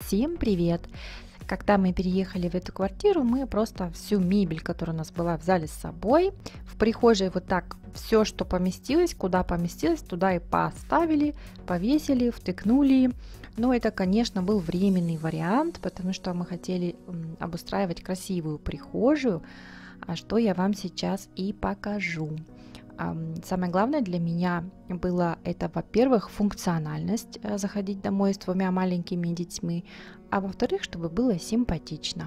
Всем привет! Когда мы переехали в эту квартиру, мы просто всю мебель, которая у нас была, взяли с собой. В прихожей вот так все, что поместилось, куда поместилось, туда и поставили, повесили, втыкнули. Но это, конечно, был временный вариант, потому что мы хотели обустраивать красивую прихожую, что я вам сейчас и покажу. Самое главное для меня было это, во-первых, функциональность, заходить домой с двумя маленькими детьми, а во-вторых, чтобы было симпатично.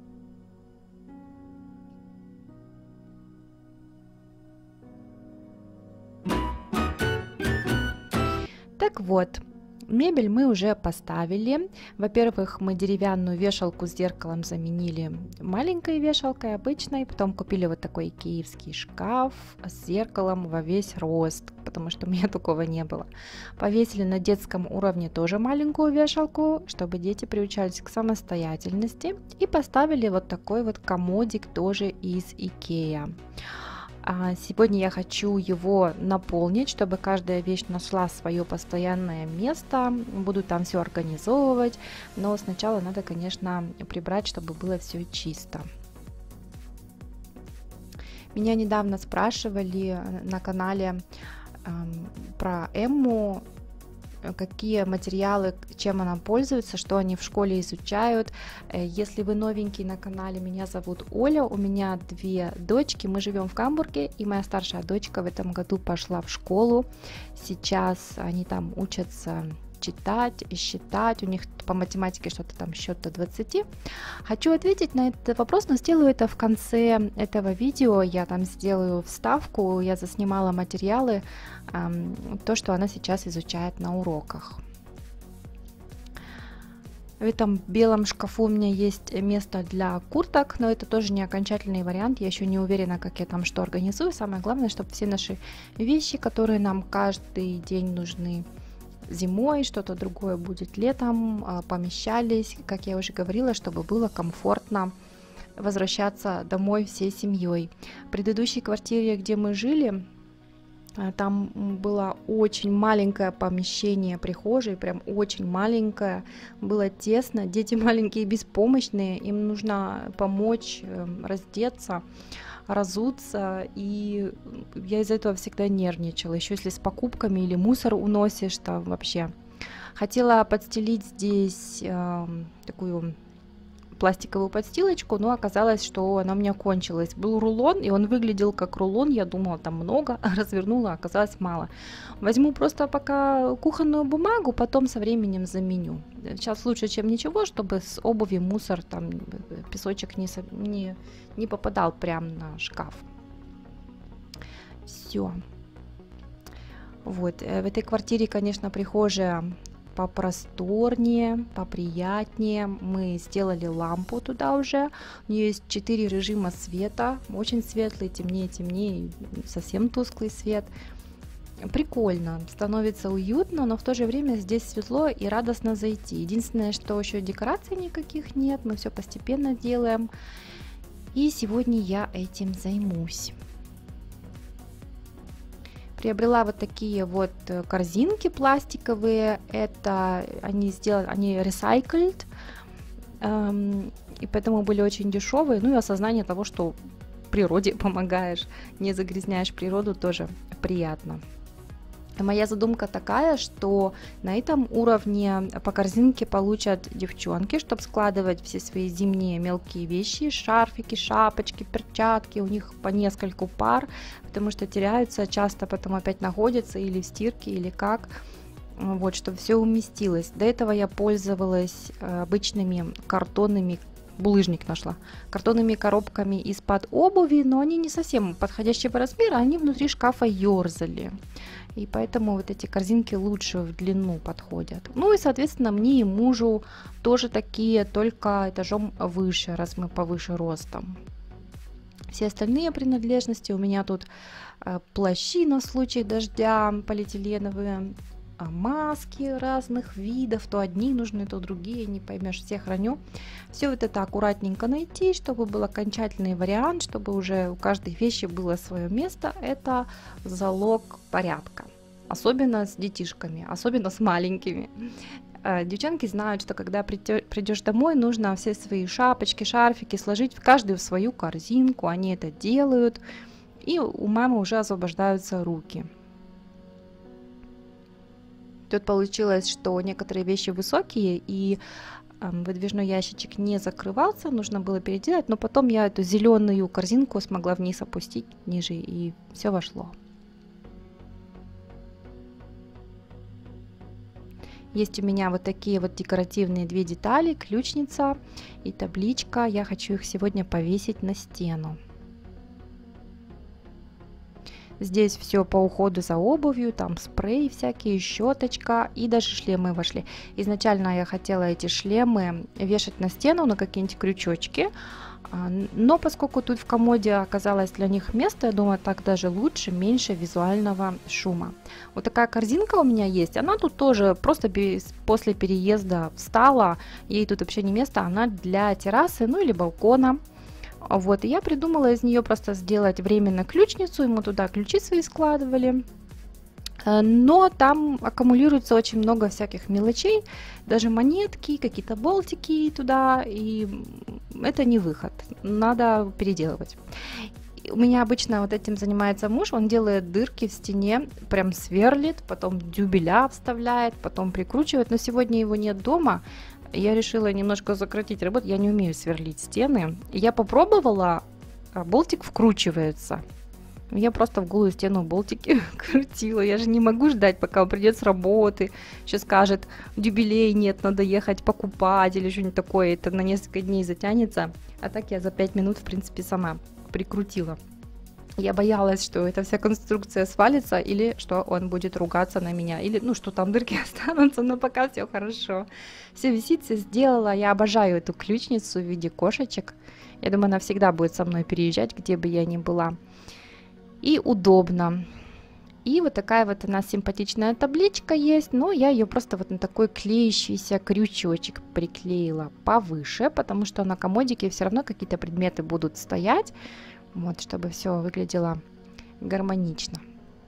Так вот, мебель мы уже поставили. Во-первых, мы деревянную вешалку с зеркалом заменили маленькой вешалкой обычной. Потом купили вот такой киевский шкаф с зеркалом во весь рост, потому что у меня такого не было. Повесили на детском уровне тоже маленькую вешалку, чтобы дети приучались к самостоятельности. И поставили вот такой вот комодик тоже из Икеа. Сегодня я хочу его наполнить, чтобы каждая вещь нашла свое постоянное место. Буду там все организовывать, но сначала надо, конечно, прибрать, чтобы было все чисто. Меня недавно спрашивали на канале про Эмму, какие материалы, чем она пользуется, что они в школе изучают. Если вы новенький на канале, меня зовут Оля, у меня две дочки, мы живем в Гамбурге, и моя старшая дочка в этом году пошла в школу. Сейчас они там учатся читать и считать, у них по математике что-то там счет до 20. Хочу ответить на этот вопрос, но сделаю это в конце этого видео. Я там сделаю вставку, я заснимала материалы, то, что она сейчас изучает на уроках. В этом белом шкафу у меня есть место для курток, но это тоже не окончательный вариант, я еще не уверена, как я там что организую. Самое главное, чтобы все наши вещи, которые нам каждый день нужны зимой, что-то другое будет летом, помещались, как я уже говорила, чтобы было комфортно возвращаться домой всей семьей. В предыдущей квартире, где мы жили, там было очень маленькое помещение прихожей, прям очень маленькое, было тесно, дети маленькие беспомощные, им нужно помочь раздеться, разуться, и я из-за этого всегда нервничала, еще если с покупками или мусор уносишь, то вообще. Хотела подстелить здесь такую пластиковую подстилочку, но оказалось, что она у меня кончилась. Был рулон, и он выглядел как рулон, я думала, там много, развернула, оказалось мало. Возьму просто пока кухонную бумагу, потом со временем заменю. Сейчас лучше, чем ничего, чтобы с обуви мусор, там песочек не попадал прямо на шкаф. Все. Вот, в этой квартире, конечно, прихожая попросторнее, поприятнее. Мы сделали лампу туда уже. У нее есть 4 режима света. Очень светлый, темнее, темнее, совсем тусклый свет. Прикольно, становится уютно, но в то же время здесь светло и радостно зайти. Единственное, что еще декораций никаких нет, мы все постепенно делаем. И сегодня я этим займусь. Приобрела вот такие вот корзинки пластиковые, это они recycled, и поэтому были очень дешевые, ну и осознание того, что природе помогаешь, не загрязняешь природу, тоже приятно. Моя задумка такая, что на этом уровне по корзинке получат девчонки, чтобы складывать все свои зимние мелкие вещи, шарфики, шапочки, перчатки, у них по нескольку пар, потому что теряются, часто потом опять находятся или в стирке, или как, вот, чтобы все уместилось. До этого я пользовалась обычными картонными, булыжник нашла, картонными коробками из-под обуви, но они не совсем подходящего размера, они внутри шкафа ерзали. И поэтому вот эти корзинки лучше в длину подходят. Ну и, соответственно, мне и мужу тоже такие, только этажом выше, раз мы повыше ростом. Все остальные принадлежности у меня тут плащи на случай дождя полиэтиленовые, маски разных видов, то одни нужны, то другие, не поймешь, все храню. Все вот это аккуратненько найти, чтобы был окончательный вариант, чтобы уже у каждой вещи было свое место. Это залог порядка, особенно с детишками, особенно с маленькими. Девчонки знают, что когда придешь домой, нужно все свои шапочки, шарфики сложить в каждую в свою корзинку. Они это делают, и у мамы уже освобождаются руки. Тут получилось, что некоторые вещи высокие, и выдвижной ящичек не закрывался, нужно было переделать, но потом я эту зеленую корзинку смогла вниз опустить ниже, и все вошло. Есть у меня вот такие вот декоративные две детали, ключница и табличка. Я хочу их сегодня повесить на стену. Здесь все по уходу за обувью, там спрей всякие, щеточка и даже шлемы вошли. Изначально я хотела эти шлемы вешать на стену на какие-нибудь крючочки, но поскольку тут в комоде оказалось для них место, я думаю, так даже лучше, меньше визуального шума. Вот такая корзинка у меня есть, она тут тоже просто после переезда встала, ей тут вообще не место, она для террасы, ну или балкона. Вот, и я придумала из нее просто сделать временно ключницу, и мы туда ключи свои складывали. Но там аккумулируется очень много всяких мелочей, даже монетки, какие-то болтики туда, и это не выход, надо переделывать. У меня обычно вот этим занимается муж, он делает дырки в стене, прям сверлит, потом дюбеля вставляет, потом прикручивает, но сегодня его нет дома. Я решила немножко сократить работу, я не умею сверлить стены. Я попробовала, болтик вкручивается. Я просто в голую стену болтики крутила. Я же не могу ждать, пока он придет с работы, еще скажет, дюбелей нет, надо ехать покупать или что-нибудь такое. Это на несколько дней затянется. А так я за 5 минут, в принципе, сама прикрутила. Я боялась, что эта вся конструкция свалится, или что он будет ругаться на меня, или ну что там дырки останутся, но пока все хорошо. Все висит, все сделала. Я обожаю эту ключницу в виде кошечек. Я думаю, она всегда будет со мной переезжать, где бы я ни была. И удобно. И вот такая вот у нас симпатичная табличка есть, но я ее просто вот на такой клеящийся крючочек приклеила повыше, потому что на комодике все равно какие-то предметы будут стоять. Вот, чтобы все выглядело гармонично.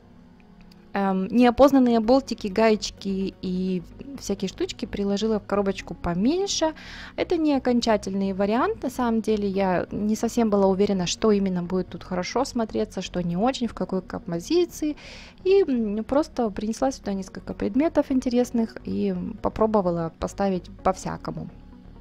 Неопознанные болтики, гаечки и всякие штучки приложила в коробочку поменьше. Это не окончательный вариант. На самом деле я не совсем была уверена, что именно будет тут хорошо смотреться, что не очень, в какой композиции. И просто принесла сюда несколько предметов интересных и попробовала поставить по-всякому.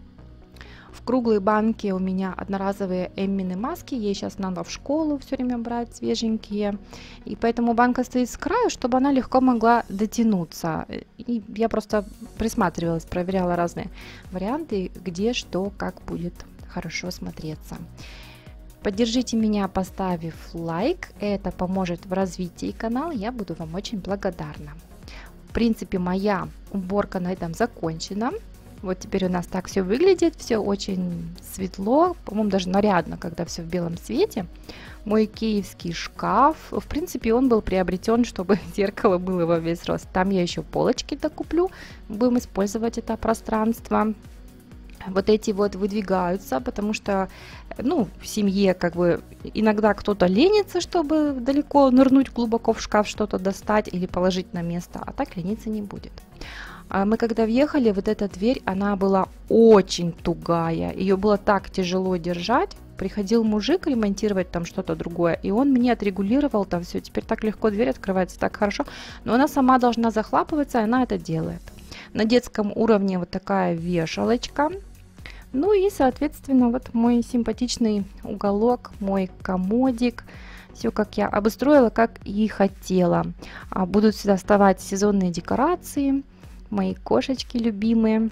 В круглой банке у меня одноразовые Эммины маски, ей сейчас надо в школу все время брать свеженькие, и поэтому банка стоит с краю, чтобы она легко могла дотянуться. И я просто присматривалась, проверяла разные варианты, где что, как будет хорошо смотреться. Поддержите меня, поставив лайк, это поможет в развитии канала, я буду вам очень благодарна. В принципе, моя уборка на этом закончена. Вот теперь у нас так все выглядит, все очень светло, по-моему, даже нарядно, когда все в белом цвете. Мой киевский шкаф, в принципе, он был приобретен, чтобы зеркало было во весь рост. Там я еще полочки докуплю, будем использовать это пространство. Вот эти вот выдвигаются, потому что, ну, в семье как бы иногда кто-то ленится, чтобы далеко нырнуть глубоко в шкаф, что-то достать или положить на место, а так лениться не будет. Мы когда въехали, вот эта дверь, она была очень тугая, ее было так тяжело держать. Приходил мужик ремонтировать там что-то другое, и он мне отрегулировал там все. Теперь так легко дверь открывается, так хорошо. Но она сама должна захлапываться, и она это делает. На детском уровне вот такая вешалочка. Ну и, соответственно, вот мой симпатичный уголок, мой комодик. Все, как я обустроила, как и хотела. Будут сюда вставать сезонные декорации. Мои кошечки любимые.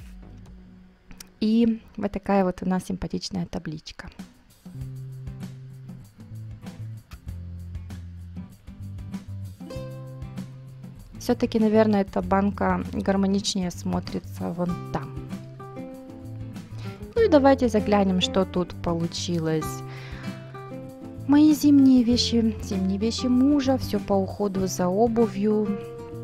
И вот такая вот у нас симпатичная табличка. Все-таки, наверное, эта банка гармоничнее смотрится вон там. Ну и давайте заглянем, что тут получилось. Мои зимние вещи мужа, все по уходу за обувью.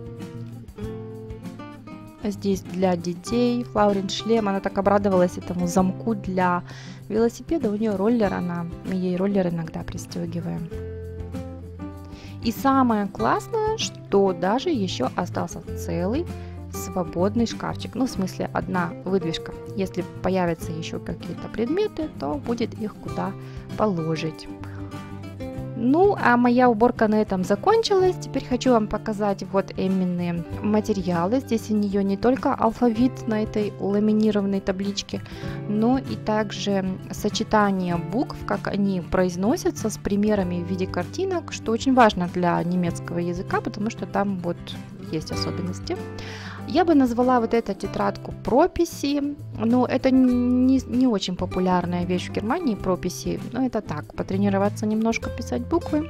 Здесь для детей Флаурин шлем, она так обрадовалась этому замку для велосипеда, у нее роллер, мы ей роллер иногда пристегиваем. И самое классное, что даже еще остался целый свободный шкафчик. Ну, в смысле, одна выдвижка. Если появятся еще какие-то предметы, то будет их куда положить. Ну, а моя уборка на этом закончилась. Теперь хочу вам показать вот именные материалы. Здесь у нее не только алфавит на этой ламинированной табличке, но и также сочетание букв, как они произносятся, с примерами в виде картинок, что очень важно для немецкого языка, потому что там вот есть особенности. Я бы назвала вот эту тетрадку прописи, но это не очень популярная вещь в Германии, прописи, но это так, потренироваться немножко писать буквы.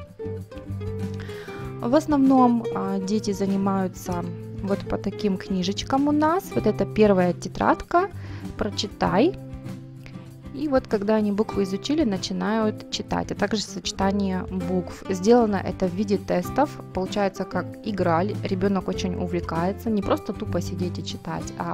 В основном дети занимаются вот по таким книжечкам у нас. Вот это первая тетрадка «Прочитай». И вот когда они буквы изучили, начинают читать, а также сочетание букв. Сделано это в виде тестов, получается как игра, ребенок очень увлекается, не просто тупо сидеть и читать, а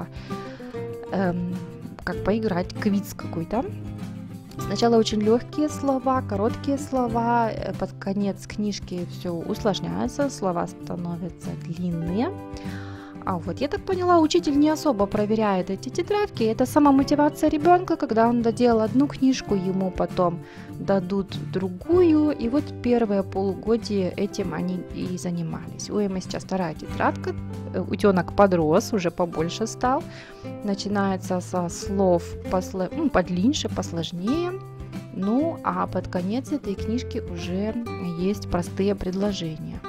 как поиграть, квиз какой-то. Сначала очень легкие слова, короткие слова, под конец книжки все усложняется, слова становятся длинные. А вот, я так поняла, учитель не особо проверяет эти тетрадки. Это самомотивация ребенка, когда он доделал одну книжку, ему потом дадут другую. И вот первые полугодие этим они и занимались. Ой, мы сейчас вторая тетрадка. Утенок подрос, уже побольше стал. Начинается со слов подлиннее, посложнее. Ну, а под конец этой книжки уже есть простые предложения.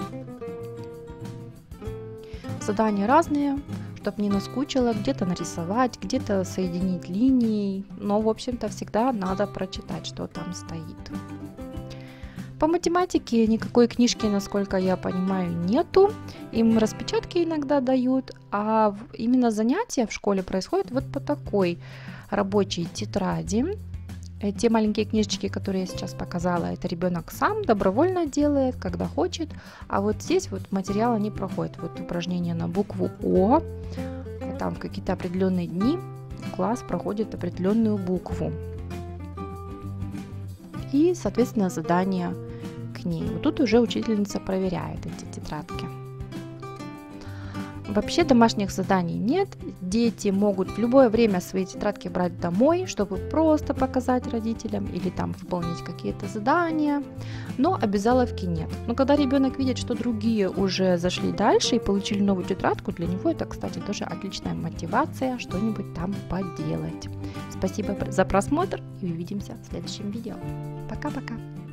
Задания разные, чтобы не наскучило, где-то нарисовать, где-то соединить линии, но, в общем-то, всегда надо прочитать, что там стоит. По математике никакой книжки, насколько я понимаю, нету, им распечатки иногда дают, а именно занятия в школе происходят вот по такой рабочей тетради. Те маленькие книжечки, которые я сейчас показала, это ребенок сам добровольно делает, когда хочет. А вот здесь вот материал они проходят. Вот упражнение на букву О. Там в какие-то определенные дни класс проходит определенную букву. И, соответственно, задание к ней. Вот тут уже учительница проверяет эти тетрадки. Вообще домашних заданий нет, дети могут в любое время свои тетрадки брать домой, чтобы просто показать родителям или там выполнить какие-то задания, но обязаловки нет. Но когда ребенок видит, что другие уже зашли дальше и получили новую тетрадку, для него это, кстати, тоже отличная мотивация что-нибудь там поделать. Спасибо за просмотр и увидимся в следующем видео. Пока-пока!